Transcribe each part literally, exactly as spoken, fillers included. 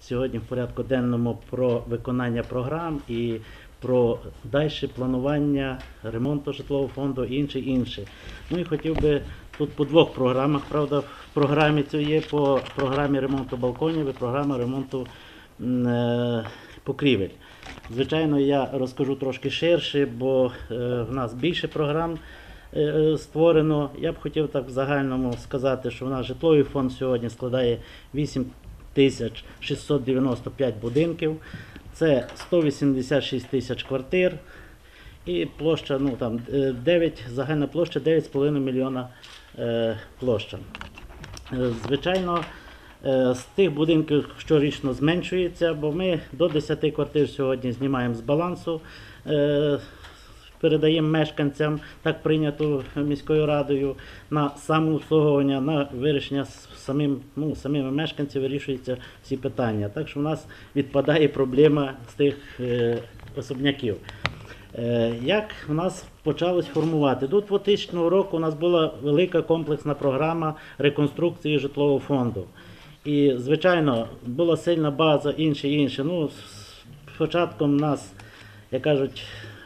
сьогодні в порядку денному про виконання програм і про дальше планування ремонту житлового фонду і інше, інше. Ну і хотів би тут по двох програмах, правда, в програмі це є по програмі ремонту балконів і програма ремонту е, покрівель. Звичайно, я розкажу трошки ширше, бо е, в нас більше програм е, створено. Я б хотів так в загальному сказати, що в нас житловий фонд сьогодні складає вісім тисяч шістсот дев'яносто п'ять будинків, це сто вісімдесят шість тисяч квартир і площа, ну там дев'ять, загальна площа дев'ять з половиною мільйона е, площа. Е, звичайно, е, з тих будинків щорічно зменшується, бо ми до десяти квартир сьогодні знімаємо з балансу, е, передаємо мешканцям, так прийнято міською радою, на самообслуговування, на вирішення самим, ну, самими мешканцями вирішуються всі питання. Так що в нас відпадає проблема з тих е, особняків. Е, як в нас почалось формувати? До двохтисячного року у нас була велика комплексна програма реконструкції житлового фонду. І, звичайно, була сильна база, інше, інше. Ну, з початком нас, як кажуть,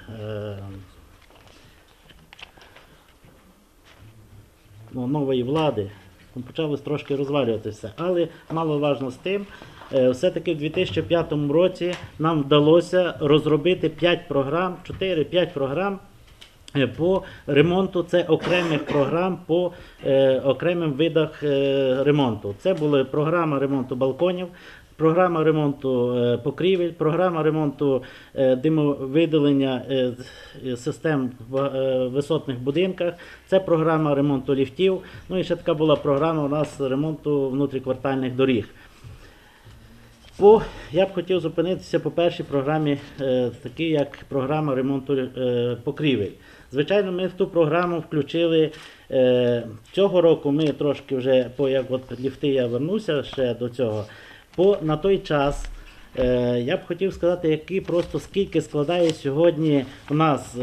ну, нової влади почалось трошки розвалюватися. Але маловажно з тим, все-таки в дві тисячі п'ятому році нам вдалося розробити п'ять програм, чотири-п'ять програм по ремонту, це окремих програм по е, окремим видах е, ремонту. Це була програма ремонту балконів, програма ремонту е, покрівель, програма ремонту е, димовидалення е, систем в е, висотних будинках, це програма ремонту ліфтів, ну і ще така була програма у нас ремонту внутріквартальних доріг. По, я б хотів зупинитися по першій програмі, е, такій як програма ремонту е, покрівель. Звичайно, ми в ту програму включили, е, цього року ми трошки вже, по як от ліфти я вернуся ще до цього, по на той час е, я б хотів сказати, які просто скільки складає сьогодні у нас,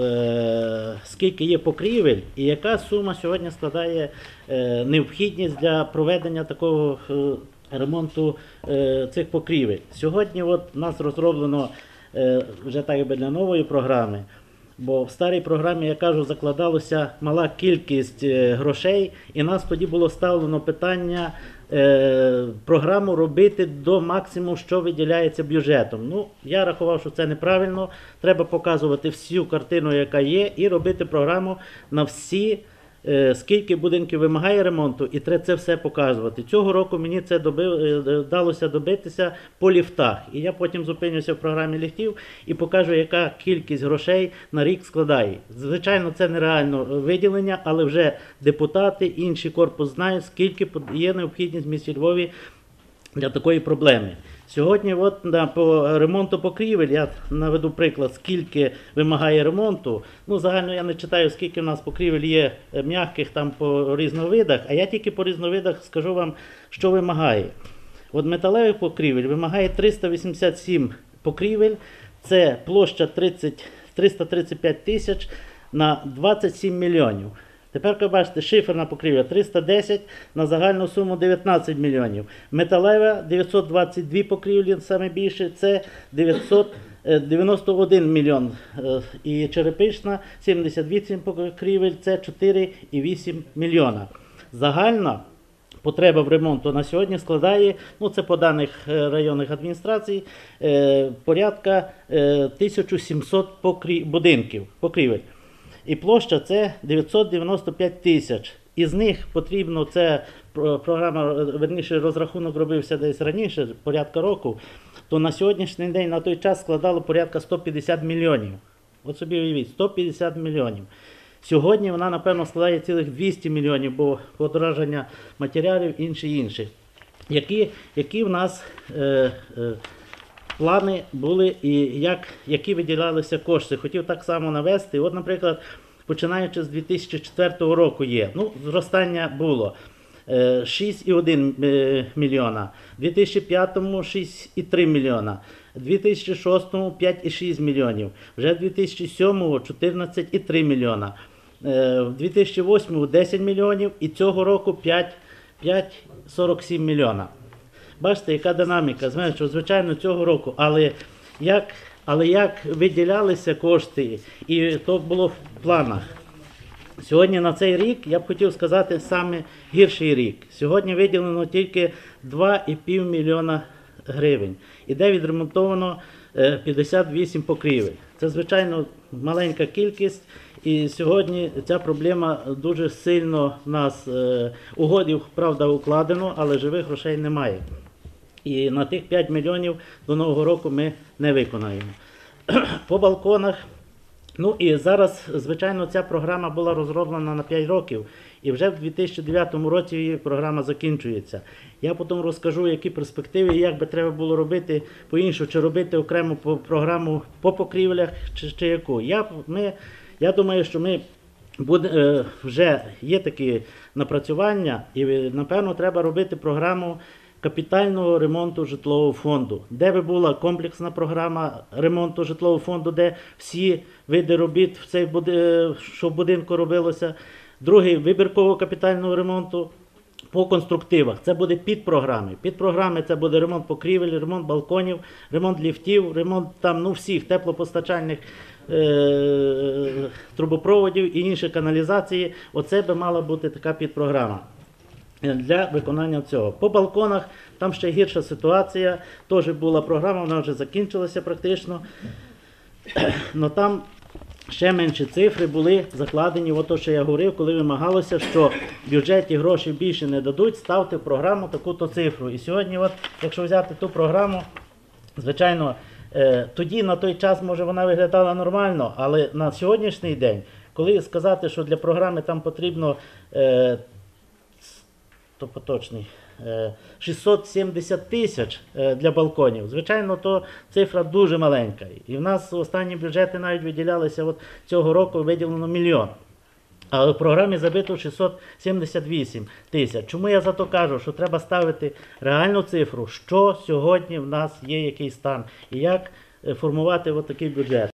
е, скільки є покрівель і яка сума сьогодні складає е, необхідність для проведення такого е, ремонту е, цих покрівель. Сьогодні от у нас розроблено е, вже так якби для нової програми, бо в старій програмі, я кажу, закладалося мала кількість е, грошей, і нас тоді було ставлено питання е, програму робити до максимуму, що виділяється бюджетом. Ну, я рахував, що це неправильно, треба показувати всю картину, яка є, і робити програму на всі, скільки будинків вимагає ремонту, і треба це все показувати. Цього року мені це добив, вдалося добитися по ліфтах. І я потім зупинюся в програмі ліфтів і покажу, яка кількість грошей на рік складає. Звичайно, це нереально виділення, але вже депутати, інший корпус знають, скільки є необхідність в місті Львові для такої проблеми. Сьогодні от, да, по ремонту покрівель, я наведу приклад, скільки вимагає ремонту. Ну, загально я не читаю, скільки в нас покрівель є м'яких там по різновидах, а я тільки по різновидах скажу вам, що вимагає. От металевих покрівель вимагає триста вісімдесят сім покрівель, це площа тридцять, триста тридцять п'ять тисяч на двадцять сім мільйонів. Тепер, ви бачите, шиферна покрівля триста десять на загальну суму дев'ятнадцять мільйонів. Металева дев'ятсот двадцять дві покрівлі, саме більше, це дев'ятсот дев'яносто один мільйон. І черепична сімдесят вісім покрівель, це чотири цілих вісім мільйона. Загальна потреба в ремонту на сьогодні складає, ну це по даних районних адміністрацій, е, порядка е, тисяча сімсот покрі... будинків, покрівель. І площа це дев'ятсот дев'яносто п'ять тисяч. Із них потрібно, це програма, верніше розрахунок робився десь раніше, порядка року, то на сьогоднішній день, на той час складало порядка сто п'ятдесят мільйонів. От собі уявіть, сто п'ятдесят мільйонів. Сьогодні вона, напевно, складає цілих двісті мільйонів, бо подорожання матеріалів, інше, інше. Які, які в нас е, е, плани були і як, які виділялися кошти. Хотів так само навести. От, наприклад, починаючи з дві тисячі четвертого року є. Ну, зростання було шість цілих один мільйона, у дві тисячі п'ятому шість цілих три мільйона, у дві тисячі шостому п'ять цілих шість мільйонів, вже в дві тисячі сьомому чотирнадцять цілих три мільйона, в дві тисячі восьмому десять мільйонів і цього року п'ять цілих сорок сім мільйона. бачите, яка динаміка, зменшується, звичайно, цього року, але як, але як виділялися кошти, і то було в планах. Сьогодні на цей рік, я б хотів сказати, саме гірший рік. Сьогодні виділено тільки два і пів мільйона гривень. Іде відремонтовано е, п'ятдесят вісім покрівель. Це, звичайно, маленька кількість. І сьогодні ця проблема дуже сильно в нас, е, угодів, правда, укладено, але живих грошей немає. І на тих п'ять мільйонів до Нового року ми не виконаємо. По балконах. Ну і зараз, звичайно, ця програма була розроблена на п'ять років, і вже в дві тисячі дев'ятому році її програма закінчується. Я потім розкажу, які перспективи, і як би треба було робити по-іншому, чи робити окрему програму по покрівлях, чи, чи яку. Я, ми, я думаю, що ми буде, е, вже є такі напрацювання, і, напевно, треба робити програму капітального ремонту житлового фонду, де би була комплексна програма ремонту житлового фонду, де всі види робіт, в цей буди... що в будинку робилося. Другий – вибіркового капітального ремонту по конструктивах. Це буде підпрограми. Підпрограми – це буде ремонт покрівель, ремонт балконів, ремонт ліфтів, ремонт там, ну, всіх теплопостачальних е... трубопроводів і інші каналізації. Оце би мала бути така підпрограма для виконання цього. По балконах там ще гірша ситуація. Теж була програма, вона вже закінчилася практично. Но там ще менші цифри були закладені. Ото, що я говорив, коли вимагалося, що в бюджеті гроші більше не дадуть, ставте в програму таку-то цифру. І сьогодні, от, якщо взяти ту програму, звичайно, е, тоді на той час, може, вона виглядала нормально, але на сьогоднішній день, коли сказати, що для програми там потрібно е, то поточний, шістсот сімдесят тисяч для балконів. Звичайно, то цифра дуже маленька. І в нас останні бюджети навіть виділялися, от цього року виділено мільйон. А в програмі забито шістсот сімдесят вісім тисяч. Чому я за то кажу, що треба ставити реальну цифру, що сьогодні в нас є, який стан, і як формувати от такий бюджет.